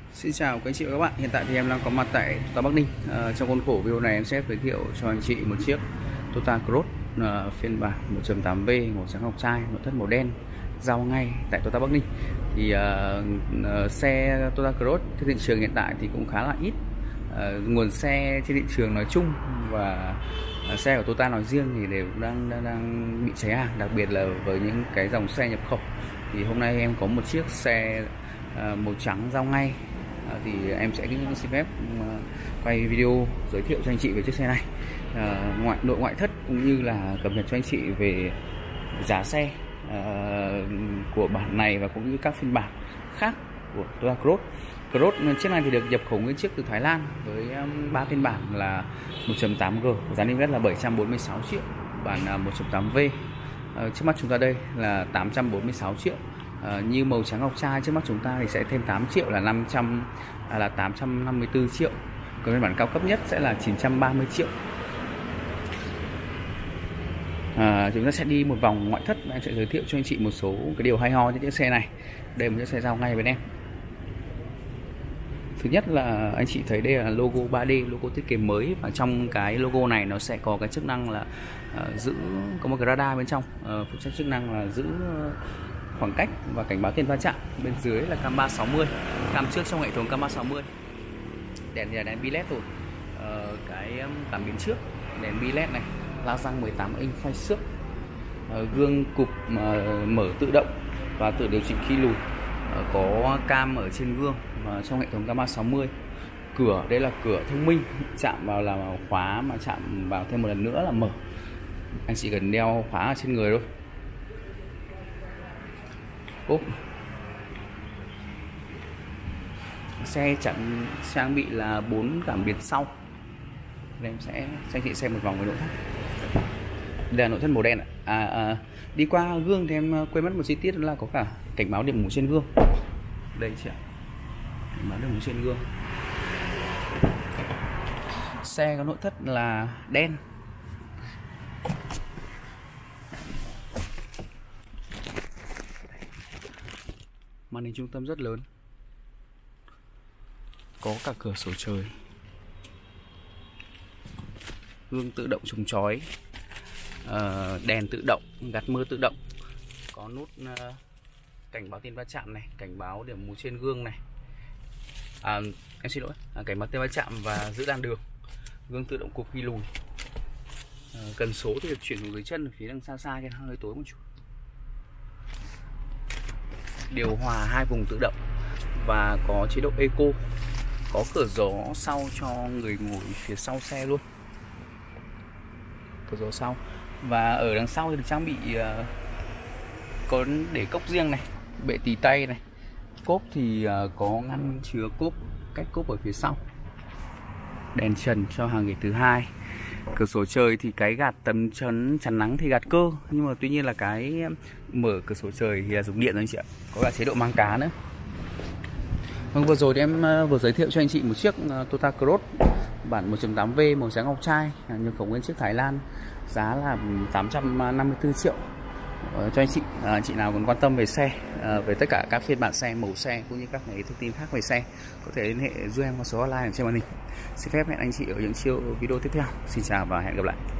Xin chào các anh chị và các bạn. Hiện tại thì em đang có mặt tại Toyota Bắc Ninh. Trong khuôn khổ video này em sẽ giới thiệu cho anh chị một chiếc Toyota Cross phiên bản 1.8V màu trắng ngọc trai, nội thất màu đen, giao ngay tại Toyota Bắc Ninh. Thì xe Toyota Cross trên thị trường hiện tại thì cũng khá là ít. Nguồn xe trên thị trường nói chung và xe của Toyota nói riêng thì đều đang bị cháy hàng, đặc biệt là với những cái dòng xe nhập khẩu. Thì hôm nay em có một chiếc xe màu trắng giao ngay, thì em sẽ xin phép quay video giới thiệu cho anh chị về chiếc xe này, nội ngoại thất cũng như là cập nhật cho anh chị về giá xe của bản này và cũng như các phiên bản khác của Toyota Cross. Chiếc này thì được nhập khẩu nguyên chiếc từ Thái Lan với 3 phiên bản là 1.8G, giá niêm yết là 746 triệu, bản 1.8V trước mắt chúng ta đây là 846 triệu. Như màu trắng ngọc trai trước mắt chúng ta thì sẽ thêm 8 triệu là 854 triệu. Còn phiên bản cao cấp nhất sẽ là 930 triệu. Chúng ta sẽ đi một vòng ngoại thất và em sẽ giới thiệu cho anh chị một số cái điều hay ho trên chiếc xe này. Đây là một chiếc xe giao ngay với em. Thứ nhất là anh chị thấy đây là logo 3D, logo thiết kế mới, và trong cái logo này nó sẽ có cái chức năng là giữ, có một cái radar bên trong, phụ trách chức năng là giữ khoảng cách và cảnh báo tiền va chạm. Bên dưới là cam 360, cam trước trong hệ thống cam 360. Đèn thì là đèn bi led rồi. Cái cảm biến trước đèn bi led này, la răng 18 inch phanh xước, gương cụp mở tự động và tự điều chỉnh khi lùi, có cam ở trên gương và trong hệ thống cam 360. Cửa đây là cửa thông minh, chạm vào là khóa, mà chạm vào thêm một lần nữa là mở. Anh chỉ cần đeo khóa ở trên người thôi. Ốp xe trang bị là 4 cảm biến sau. Đây em sẽ cho anh chị xem một vòng về nội thất. Đây là nội thất màu đen ạ. Đi qua gương thì em quên mất một chi tiết, đó là có cả cảnh báo điểm mù trên gương. Đây chị ạ, cảnh báo điểm mù trên gương. Xe có nội thất là đen. Màn hình trung tâm rất lớn, có cả cửa sổ trời, gương tự động chống chói, đèn tự động, gạt mưa tự động, có nút cảnh báo tiền va chạm này, cảnh báo điểm mù trên gương này, em xin lỗi, cảnh báo tiền va chạm và giữ làn đường, gương tự động cụp khi lùi. Cần số thì được chuyển xuống dưới chân ở phía đằng xa cho hơi tối một chút. Điều hòa 2 vùng tự động và có chế độ eco, có cửa gió sau cho người ngồi phía sau xe luôn, cửa gió sau. Và ở đằng sau thì được trang bị có để cốc riêng này, bệ tì tay này. Cốp thì có ngăn chứa cốp, cách cốp ở phía sau. Đèn trần cho hàng ghế thứ hai. Cửa sổ trời thì cái gạt tấm chắn nắng thì gạt cơ, nhưng mà tuy nhiên là cái mở cửa sổ trời thì là dùng điện rồi anh chị ạ. Có cả chế độ mang cá nữa. Vâng, vừa rồi thì em vừa giới thiệu cho anh chị một chiếc Toyota Cross bản 1.8V màu trắng ngọc trai, nhập khẩu nguyên chiếc Thái Lan, giá là 854 triệu. Cho anh chị nào còn quan tâm về xe, về tất cả các phiên bản xe, màu xe cũng như các thông tin khác về xe, có thể liên hệ giúp em qua số hotline trên màn hình. Xin phép hẹn anh chị ở những video tiếp theo. Xin chào và hẹn gặp lại.